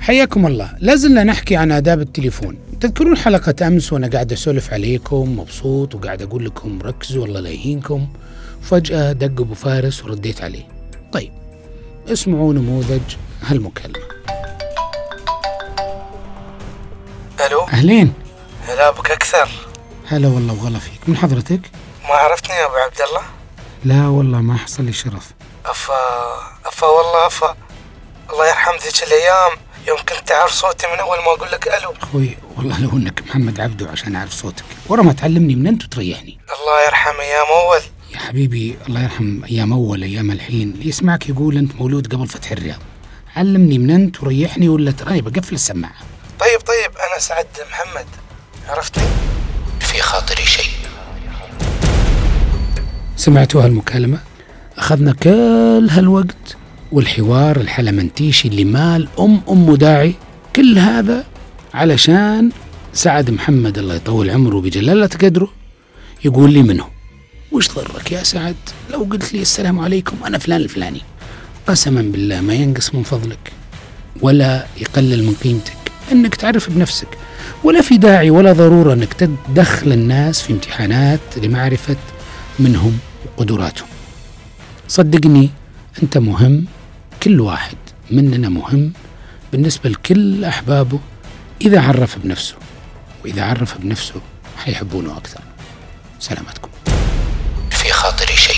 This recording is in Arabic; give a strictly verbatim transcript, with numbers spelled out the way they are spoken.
حياكم الله. لازلنا نحكي عن آداب التليفون. تذكرون حلقة أمس وأنا قاعد أسولف عليكم مبسوط وقاعد أقول لكم ركزوا والله لا يهينكم، فجأة دق أبو فارس ورديت عليه. طيب اسمعوا نموذج هالمكالمة. ألو. أهلين. هلا بك أكثر. هلا والله وغلا فيك. من حضرتك؟ ما عرفتني يا أبو عبد الله؟ لا والله ما حصل لي شرف. أفا أفا والله أفا، الله يرحم ذيك الأيام يوم كنت تعرف صوتي من أول ما أقول لك ألو. أخوي والله لو إنك محمد عبده عشان أعرف صوتك، ورا ما تعلمني من أنت وتريحني. الله يرحم أيام أول يا حبيبي. الله يرحم أيام أول أيام الحين. اللي يسمعك يقول أنت مولود قبل فتح الرياض. علمني من أنت وريحني ولا تراني بقفل السماعة. طيب طيب أنا سعد محمد، عرفتني؟ في خاطري شيء. سمعتوا هالمكالمة؟ أخذنا كل هالوقت والحوار الحلمنتيشي اللي مال أم أم داعي، كل هذا علشان سعد محمد الله يطول عمره بجلالة قدره يقول لي منه. وش ضرك يا سعد لو قلت لي السلام عليكم أنا فلان الفلاني؟ قسما بالله ما ينقص من فضلك ولا يقلل من قيمتك أنك تعرف بنفسك، ولا في داعي ولا ضرورة أنك تدخل الناس في امتحانات لمعرفة منهم وقدراتهم. صدقني أنت مهم، كل واحد مننا مهم بالنسبة لكل أحبابه إذا عرف بنفسه، وإذا عرف بنفسه حيحبونه أكثر. سلامتكم. في خاطري شيء.